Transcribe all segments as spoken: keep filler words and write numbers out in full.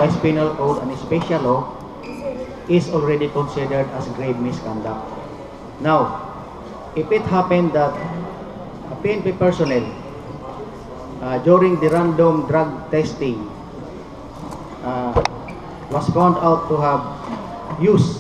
Revised Penal Code and Special Law is already considered as grave misconduct. Now, if it happened that a P N P personnel uh, during the random drug testing uh, was found out to have used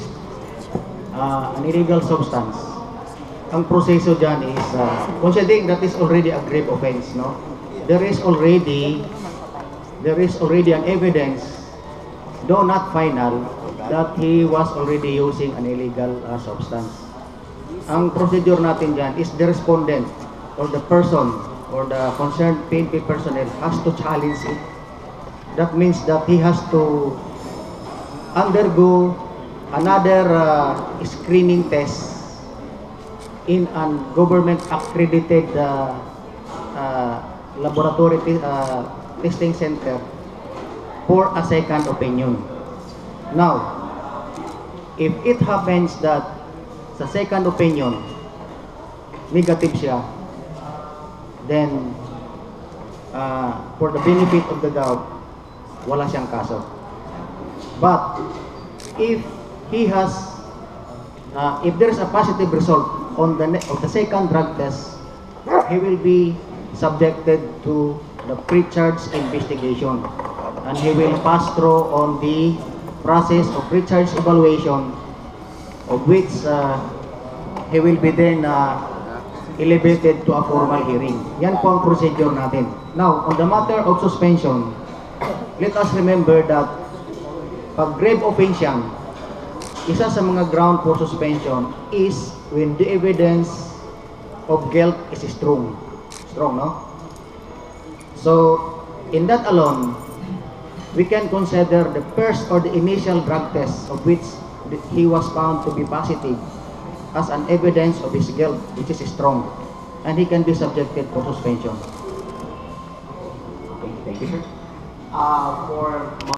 uh, an illegal substance, ang proseso dyan is uh, considering that is already a grave offense, no? There is already there is already an evidence, though not final, that he was already using an illegal uh, substance. Ang procedure natin dyan is the respondent or the person or the concerned P N P personnel has to challenge it. That means that he has to undergo another uh, screening test in a government accredited uh, uh, laboratory uh, testing center for a second opinion. Now, if it happens that sa second opinion negative siya, then uh, for the benefit of the doubt, wala siyang kaso. But if he has uh, if there is a positive result on the of the second drug test, he will be subjected to the pre-charge investigation, and he will pass through on the process of pre-charge evaluation, of which uh, he will be then uh, elevated to a formal hearing. Yan po ang procedure natin. Now, on the matter of suspension, let us remember that pag grave offense yan, isa sa mga ground for suspension is when the evidence of guilt is strong. Strong, no? So, in that alone, we can consider the first or the initial drug test of which he was found to be positive as an evidence of his guilt, which is strong, and he can be subjected for suspension. Okay, thank you, sir. Uh, for